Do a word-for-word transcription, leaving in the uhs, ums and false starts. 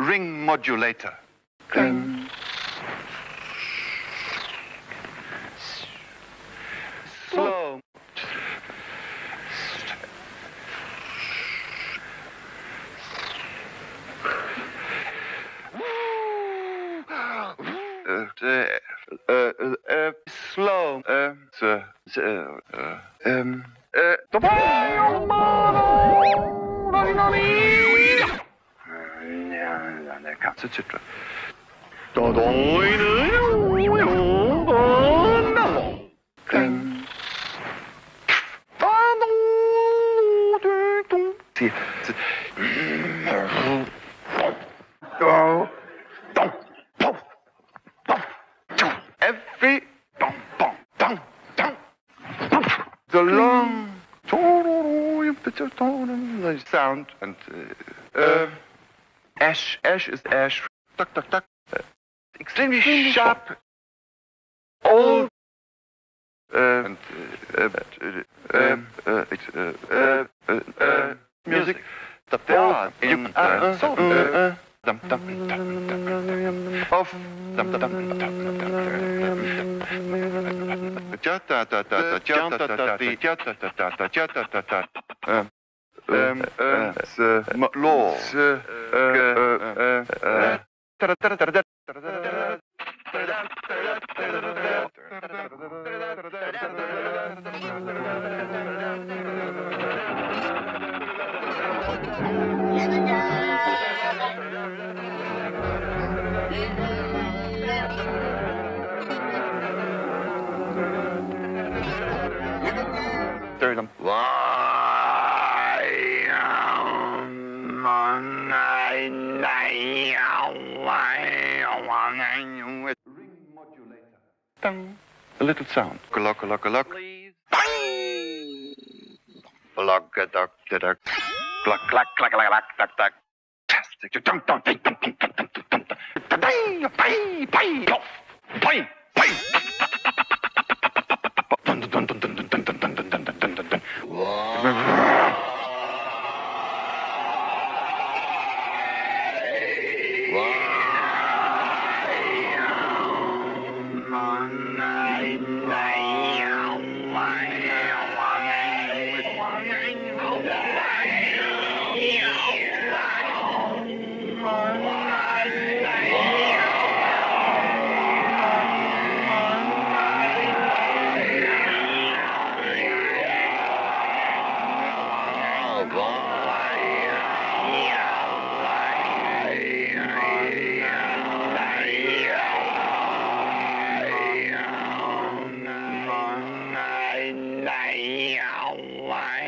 ring modulator. Um, slow. Uh, uh, uh, uh, slow. Uh, uh, uh, um, uh, der ganze Zittra. Every the long sound and uh, uh, ash ash is ash. Tuck tuck tuck. Uh, extremely sharp. Old. Uh, and uh, uh, uh, uh, uh, uh, uh, music. Old in uh, so. Uh, Dum dum dum dum of dum dum dum A little sound. Lock, lock, lock. Lock, duck, duck. Cluck, cluck, cluck, cluck, duck, duck. Fantastic. Dum, dum, dum, dum, dum, dum, dum, dum. Bye, bye, bye, bye, bye. Dun, dun, dun, dun, dun, dun, dun, dun, dun, dun, dun, dun. Why?